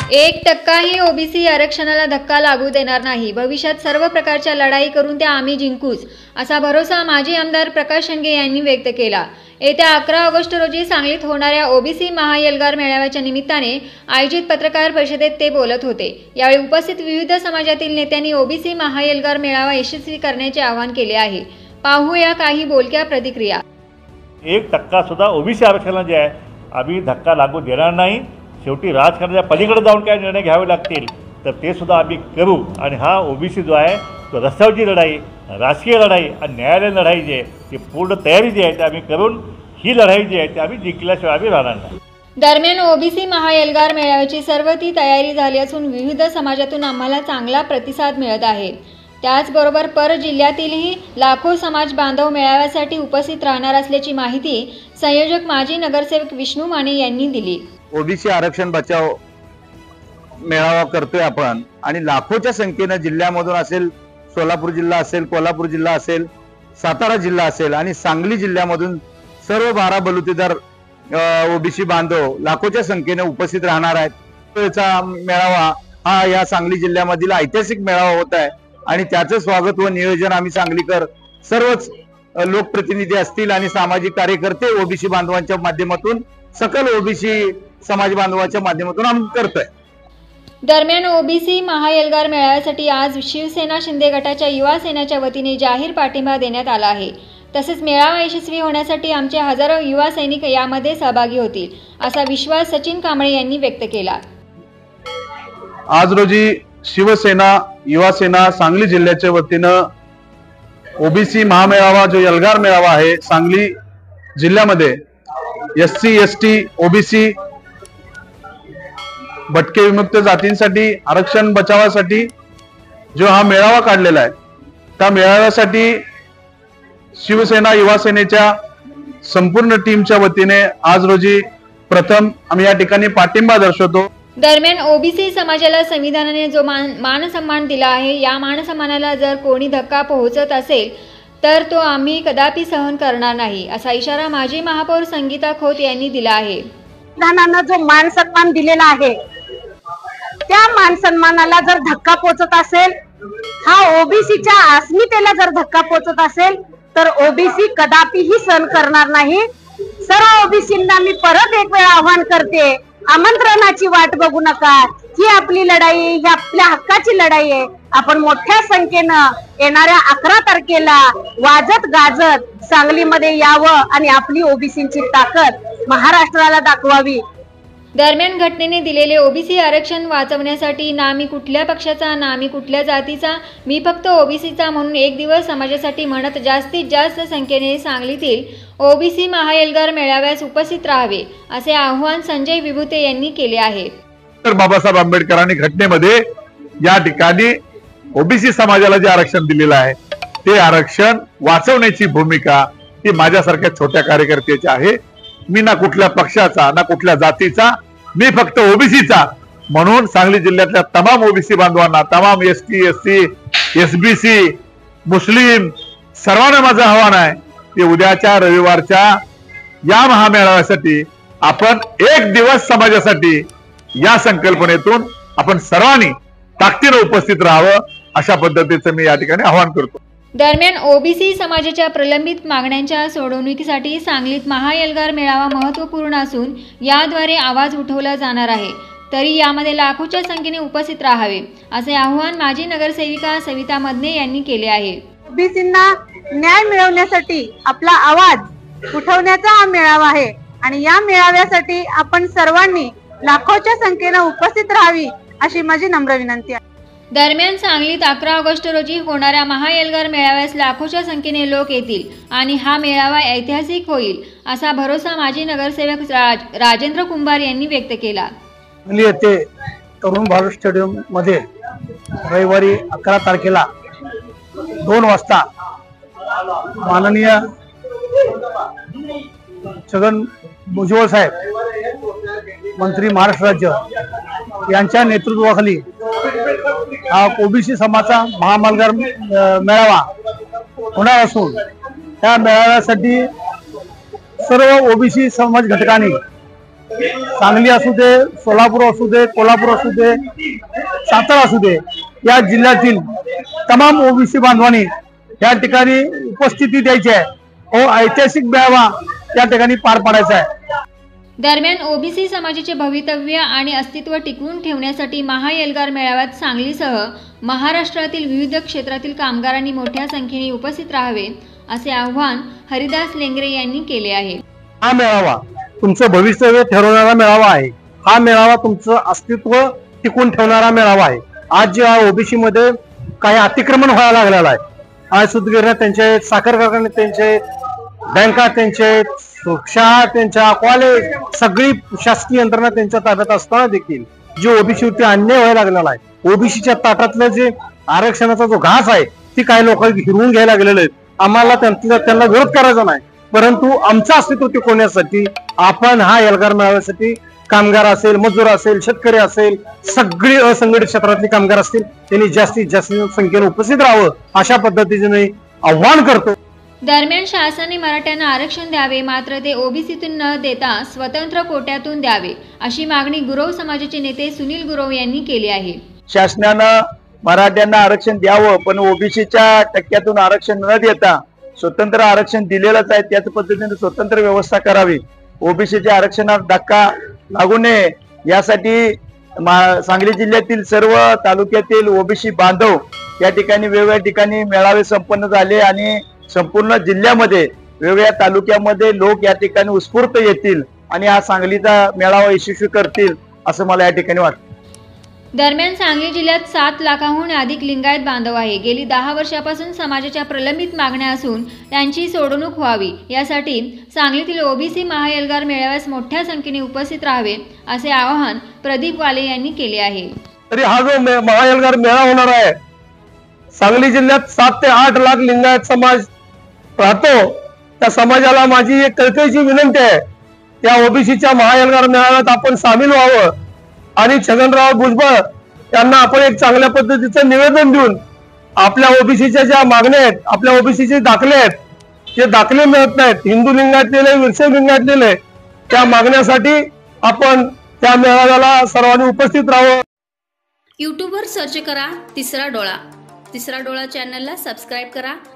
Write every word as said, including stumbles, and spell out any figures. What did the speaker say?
एक टक्काही ओबीसी आरक्षणाला धक्का लागू देणार नाही। भविष्यात सर्व प्रकारच्या लढाई करून त्या आम्ही जिंकूच, असा भरोसा माजी आमदार प्रकाश शेंडगे यांनी व्यक्त केला। येत्या अकरा ऑगस्ट रोजी सांगलीत होणाऱ्या ओबीसी महाएल्गार मेळाव्याच्या निमित्ताने आयोजित पत्रकार परिषदेत ते बोलत होते। यावेळी उपस्थित विविध समाजातील नेत्यांनी ओबीसी महाएल्गार मेळावा यशस्वी करण्याचे आवाहन केले आहे। पाहूया काही बोलक्या प्रतिक्रिया। एक टक्का सुद्धा ओबीसी आरक्षणाला जे आहे आम्ही धक्का लागू देणार नाही। शेवटी राजकारणाच्या पलीकडे जाऊन काय निर्णय घ्यावे लागतील तर ते सुद्धा आम्ही करू। आणि हा ओबीसी जो आहे तो रस्त्यावरची लढाई, राजकीय लढाई आणि न्यायालयीन लढाई जी आहे ती पूर्ण तयारी जी आहे ती आम्ही करून ही लढाई जी आहे ती आम्ही जिंकल्याशिवाय आम्ही राहणार नाही। दरम्यान ओबीसी महाएल्गार मेळाव्याची सर्व ती तयारी झाली असून विविध समाजातून आम्हाला चांगला प्रतिसाद मिळत आहे। त्याचबरोबर पर जिल्ह्यातीलही लाखो समाज बांधव मेळाव्यासाठी उपस्थित राहणार असल्याची माहिती संयोजक माजी नगरसेवक विष्णू माने यांनी दिली। ओबीसी आरक्षण बचाव मेळावा करतोय आपण आणि लाखोच्या संख्येने जिल्ह्यामधून असेल, सोलापूर जिल्हा असेल, कोल्हापूर जिल्हा असेल, सातारा जिल्हा असेल आणि सांगली जिल्ह्यामधून सर्व बारा बलुतेदार ओबीसी बांधव लाखोच्या संख्येने उपस्थित राहणार आहेत। त्याचा मेळावा हा या सांगली जिल्ह्यामधील ऐतिहासिक मेळावा होत आहे आणि त्याचं स्वागत व नियोजन आम्ही सांगलीकर सर्वच लोकप्रतिनिधी असतील आणि सामाजिक कार्यकर्ते ओबीसी बांधवांच्या माध्यमातून सकल ओबीसी समाज बांधवांच्या माध्यमातून आम्ही करतोय। दरम्यान ओबीसी महाएल्गार मेळाव्यासाठी आज शिवसेना शिंदे गटाच्या युवा सेनेच्या वतीने जाहीर पाठिंबा देण्यात आला आहे। तसेच मेळावा यशस्वी होण्यासाठी आमचे हजारो युवा सैनिक यामध्ये सहभागी होतील, असा विश्वास सचिन कांबळे यांनी व्यक्त केला। आज रोजी शिवसेना युवा सेना सांगली जिल्ह्याच्या वतीनं ओबीसी महामेळावा जो एल्गार मेळावा आहे सांगली जिल्ह्यामध्ये S C S T OBC भटके विमुक्त जातींसाठी आरक्षण बचावासाठी जो हा मेळावा काढलेला आहे त्या मेळाव्यासाठी शिवसेना युवा सेनेच्या संपूर्ण टीमच्या वतीने आज रोजी प्रथम आम्ही या ठिकाणी पाठिंबा दर्शवतो। दरम्यान ओबीसी समाजाला संविधानाने जो मान मान सन्मान दिला आहे या मान सन्मानाला जर कोणी धक्का पोहोचत असेल तर तो आम्ही कदापि सहन करणार नाही, असा इशारा माजी महापौर संगीता खोत यांनी दिला आहे। संविधानाने जो मान सन्मान दिलेला आहे त्या मान सन्मानाला जर धक्का पोहोचत असेल, हा ओबीसीच्या अस्मितेला जर धक्का पोहोचत असेल तर ओबीसी कदापिही सहन करणार नाही। सर्व ओबीसींना मी परत एक वेळा आवाहन करते, आमंत्रणाची वाट बघू नका। ही आपली लढाई, ही आपल्या हक्काची लढाई आहे। आपण मोठ्या संख्येनं येणाऱ्या अकरा तारखेला वाजत गाजत सांगलीमध्ये यावं आणि आपली ओबीसींची ताकद महाराष्ट्राला दाखवावी। दरम्यान घटनेने दिलेले ओबीसी आरक्षण वाचवण्यासाठी ना मी कुठल्या पक्षाचा ना मी कुठल्या जातीचा, मी फक्त ओबीसीचा म्हणून एक दिवस समाजासाठी म्हणत जास्तीत जास्त संख्येने सांगलीतील ओबीसी महाएल्गार मेळाव्यास उपस्थित राहावे, असे आवाहन संजय विभूते यांनी केले आहे। तर बाबासाहेब आंबेडकरांनी घटनेमध्ये या ठिकाणी ओबीसी समाजाला जे आरक्षण दिलेलं आहे ते आरक्षण वाचवण्याची भूमिका ही माझ्यासारख्या छोट्या कार्यकर्त्याची आहे। मी ना कुठल्या पक्षाचा ना कुठल्या जातीचा, मी फक्त ओबीसीचा म्हणून सांगली जिल्ह्यातल्या तमाम ओबीसी बांधवांना, तमाम S T S C SBC मुस्लिम सर्वांना माझं आव्हान आहे की उद्याच्या रविवारच्या या महामेळाव्यासाठी आपण एक दिवस समाजासाठी या संकल्पनेतून आपण सर्वांनी ताकदीने उपस्थित राहावं, अशा पद्धतीचं मी या ठिकाणी आवाहन करतो। दरम्यान ओबीसी समाजाच्या प्रलंबित मागण्यांच्या सोडवणुकीसाठी सांगलीत महाएल्गार मेळावा महत्त्वपूर्ण असून याद्वारे आवाज उठवला जाणार आहे, तरी यामध्ये लाखोच्या संख्येने उपस्थित राहावे, असे आवाहन माजी नगरसेविका सविता मदने यांनी केले आहे। ओबीसींना न्याय मिळवण्यासाठी आपला आवाज उठवण्याचा हा मेळावा आहे आणि या मेळाव्यासाठी आपण सर्वांनी लाखोच्या संख्येने उपस्थित राहावी अशी माझी नम्र विनंती आहे। दरम्यान सांगलीत अकरा ऑगस्ट रोजी होणाऱ्या महाएल्गार मेळाव्यास लाखोच्या संख्येने लोक येतील आणि हा मेळावा ऐतिहासिक होईल, असा भरोसा माजी नगरसेवक राज, राजेंद्र कुंभार यांनी व्यक्त केला। येथे तरुण भारत स्टेडियम मध्ये रविवारी अकरा तारखेला दोन वाजता माननीय छगन भुजबळ साहेब मंत्री महाराष्ट्र राज्य यांच्या नेतृत्वाखाली हा ओबीसी समाजाचा महाएल्गार मेळावा होणार असून त्या मेळाव्यासाठी सर्व ओबीसी समाज घटकांनी सांगली असू दे, सोलापूर असू दे, कोल्हापूर असू दे, सातारा असू दे, या जिल्ह्यातील तमाम ओबीसी बांधवांनी या ठिकाणी उपस्थिती द्यायची आहे. हो, ऐतिहासिक मेळावा त्या ठिकाणी पार पाडायचा आहे. दरम्यान ओबीसी समाजाचे भवितव्य आणि अस्तित्व टिकवून ठेवण्यासाठी महाएल्गार मेळाव्यात सांगलीसह महाराष्ट्रातील विविध क्षेत्रातील कामगारांनी मोठ्या संख्येने उपस्थित राहावे असे आवाहन हरिदास लेंगरे यांनी केले आहे. हा मेळावा तुमचं भवितव्य ठरवणारा मेळावा आहे. हा मेळावा तुमचं अस्तित्व टिकून ठेवणारा मेळावा आहे. आज जे ओबीसी मध्ये काही अतिक्रमण व्हायला लागलेलं आहे. आज सुदगिरण्या त्यांचे, साखर कारखाने त्यांचे, बँका त्यांचे, शाळा त्यांच्या, कॉलेज, सगळी शासकीय यंत्रणा त्यांच्या ताब्यात असताना देखील जे ओबीसीवरती अन्याय व्हायला लागलेला आहे, ओबीसीच्या ताटातलं जे आरक्षणाचा जो घास आहे ती काही लोक हिरवून घ्यायला गेलेले आहेत. आम्हाला त्यांना विरोध करायचा नाही, परंतु आमचं अस्तित्व टिकवण्यासाठी आपण हा एल्गार मेळाव्यासाठी कामगार असेल, मजूर असेल, शेतकरी असेल, सगळी असंघटित क्षेत्रातली कामगार असतील, त्यांनी जास्तीत जास्त संख्येने उपस्थित राहावं अशा पद्धतीने आव्हान करतो. दरम्यान शासनाने मराठ्यांना आरक्षण द्यावे, मात्र ते ओबीसीतून न देता स्वतंत्र कोट्यातून द्यावे अशी मागणी गुरव समाजाचे नेते सुनील गुरव यांनी केली आहे. शासनानं मराठ्यांना आरक्षण द्यावं, पण ओबीसीच्या टक्क्यातून आरक्षण न देता स्वतंत्र आरक्षण दिलेलंच आहे, त्याच पद्धतीने स्वतंत्र व्यवस्था करावी. ओबीसीच्या आरक्षणात धक्का लागू नये यासाठी सांगली जिल्ह्यातील सर्व तालुक्यातील ओबीसी बांधव या ठिकाणी वेगवेगळ्या ठिकाणी मेळावे संपन्न झाले आणि संपूर्ण जिल्ह्यामध्ये वेगवेगळ्या तालुक्यामध्ये लोक या ठिकाणी उत्स्फूर्त येतील आणि हा सांगलीचा मेळावा यशस्वी करतील असं मला या ठिकाणी वाटतं. दरम्यान सांगली जिल्ह्यात सात लाखाहून अधिक लिंगायत बांधव आहे. गेली दहा वर्षापासून समाजाच्या प्रलंबित मागण्या असून त्यांची सोडवणूक व्हावी यासाठी सांगलीतील ओबीसी महाएल्गार मेळाव्यास मोठ्या संख्येने उपस्थित राहावे असे आवाहन प्रदीप वाले यांनी केले आहे. तरी हा जो महाएल्गार मेळावा होणार आहे, सांगली जिल्ह्यात सात ते आठ लाख लिंगायत समाज राहतो. त्या समाजाला माझी एक कळकळीची विनंती आहे, त्या ओबीसीच्या महाएल्गार मेळाव्यात आपण सामील व्हावं आणि छगनराव भुजबळ यांना आपण एक चांगल्या पद्धतीचं निवेदन देऊन आपल्या ओबीसीच्या ज्या मागण्या आहेत, आपल्या ओबीसीचे दाखले आहेत, जे दाखले मिळत नाहीत, हिंदू लिंगायतलेले, विरसे लिंगायतलेले, त्या मागण्यासाठी आपण त्या मेळाव्याला सर्वांनी उपस्थित राहावं. यूट्यूबवर सर्च करा तिसरा डोळा. तिसरा डोळा चॅनलला सबस्क्राईब करा